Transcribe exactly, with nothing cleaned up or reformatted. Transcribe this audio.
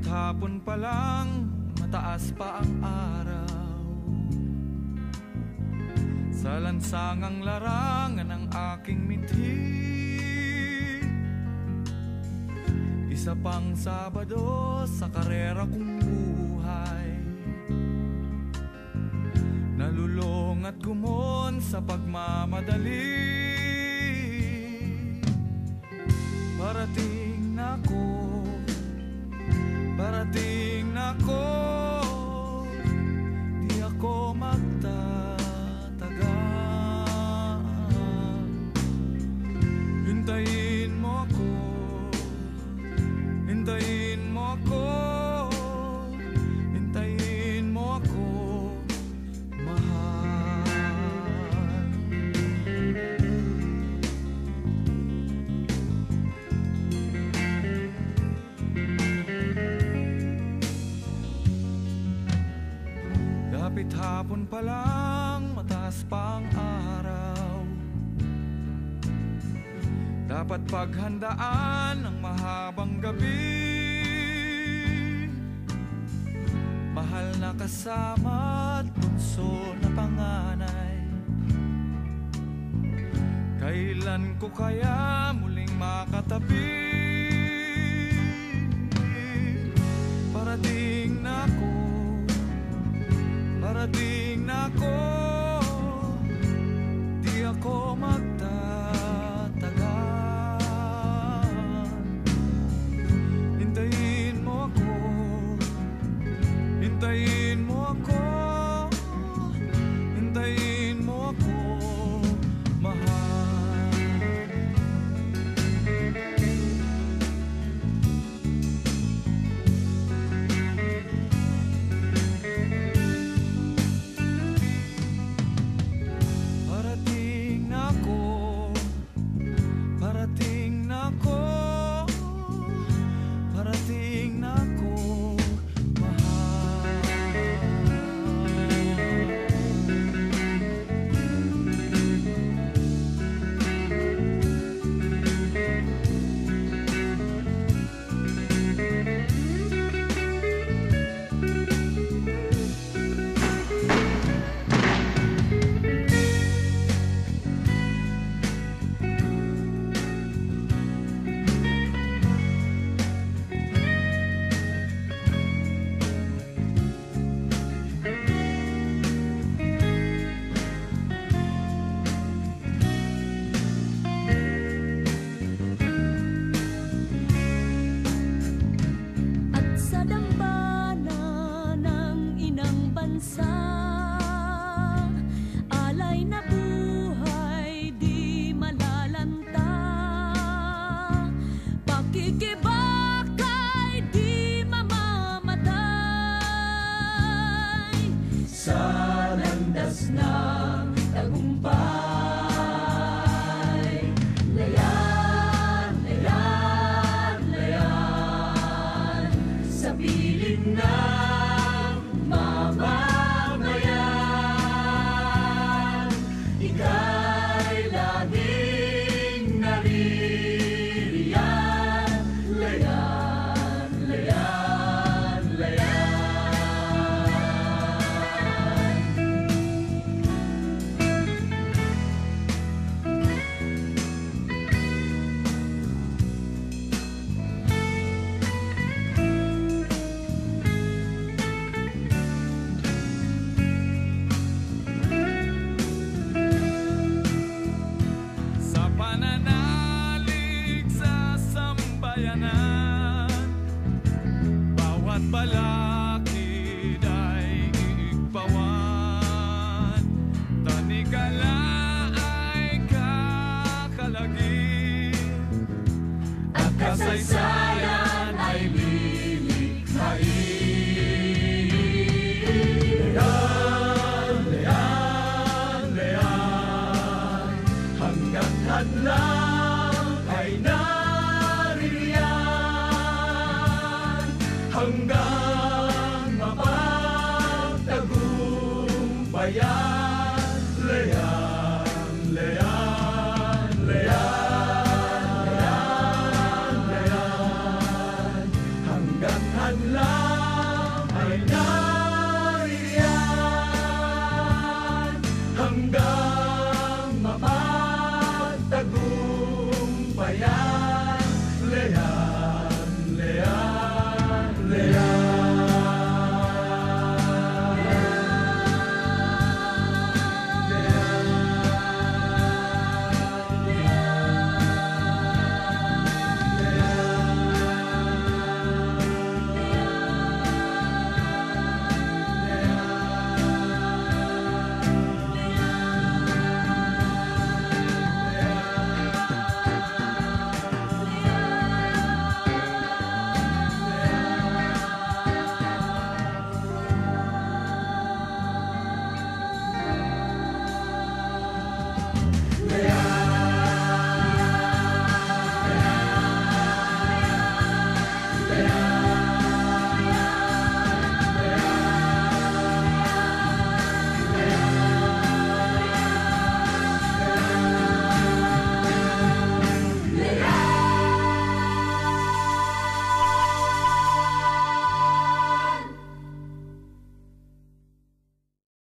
Kapit hapon pa lang, mataas pa ang araw. Sa lansangang larangan ng aking mithi, isa pang Sabado sa karera kong buhay. Nalulong at gumon sa pagmamadali. Parating na ko, parating na ko, di ako magtatagal. Hintayin mo ako, hintayin mo ako, hintayin mo ako, mahal. Kapit hapon pa lang, mataas pa ang araw. Dapat paghandaan ang mahabang gabi. Mahal na kasama at bunso na panganay, kailan ko kaya muling makatabi? Parating na ako, parating na ako, di ako magtatagal. Hintayin mo ako, hintayin mo ako, hintayin mo ako, mahal. Parating na ako, parating na ako, parating na ako, mahal. Alay na buhay, di malalanta. Pakikibakay, di mamamatay. Sa landas ng tagumpay, layan, layan, layan, sa piling na bawat balakid ay iigpawan, tanikala ay kakalagin, at kasaysayan ay lilikhain. Layan, layan, layan, hanggang hadlang ay naririyan, hanggang mapagtagumpayan.